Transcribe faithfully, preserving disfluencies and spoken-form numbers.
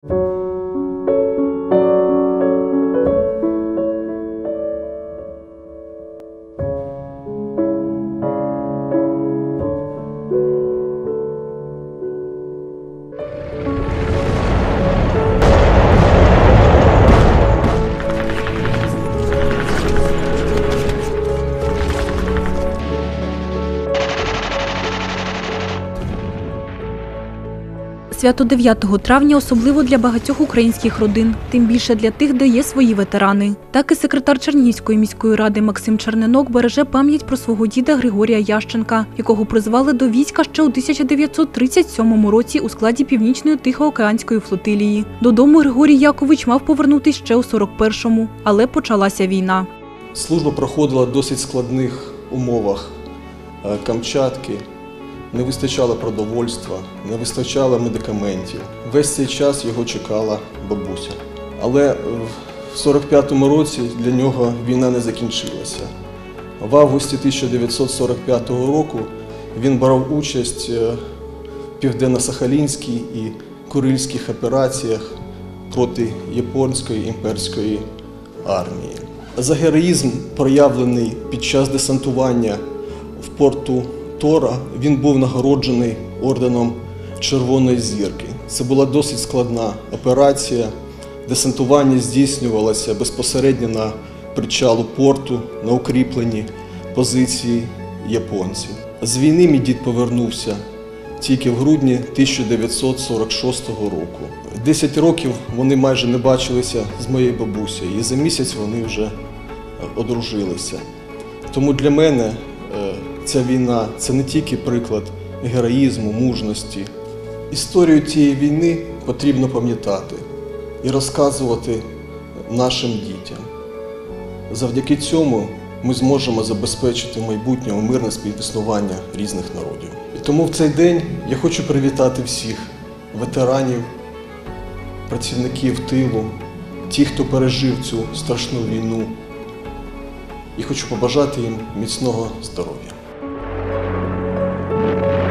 Свято дев'ятого травня особливо для багатьох українських родин, тим більше для тих, де є свої ветерани. Так і секретар Чернігівської міської ради Максим Черненок береже пам'ять про свого діда Григорія Ященка, якого призвали до війська ще у тисяча дев'ятсот тридцять сьомому році у складі Північної Тихоокеанської флотилії. Додому Григорій Якович мав повернутися ще у сорок першому, але почалася війна. Служба проходила в досить складних умовах Камчатки. Не вистачало продовольства, не вистачало медикаментів. Весь цей час його чекала бабуся. Але в сорок п'ятому році для нього війна не закінчилася. В августі тисяча дев'ятсот сорок п'ятого року він брав участь в Південно-Сахалінській і Курильських операціях проти японської імперської армії. За героїзм, проявлений під час десантування в порту Тора, він був нагороджений орденом Червоної зірки. Це була досить складна операція. Десантування здійснювалося безпосередньо на причалу порту, на укріплені позиції японців. З війни мій дід повернувся тільки в грудні тисяча дев'ятсот сорок шостого року. Десять років вони майже не бачилися з моєю бабусею, і за місяць вони вже одружилися. Тому для мене ця війна – це не тільки приклад героїзму, мужності. Історію тієї війни потрібно пам'ятати і розказувати нашим дітям. Завдяки цьому ми зможемо забезпечити в майбутньому мирне співіснування різних народів. І тому в цей день я хочу привітати всіх ветеранів, працівників тилу, тих, хто пережив цю страшну війну. І хочу побажати їм міцного здоров'я.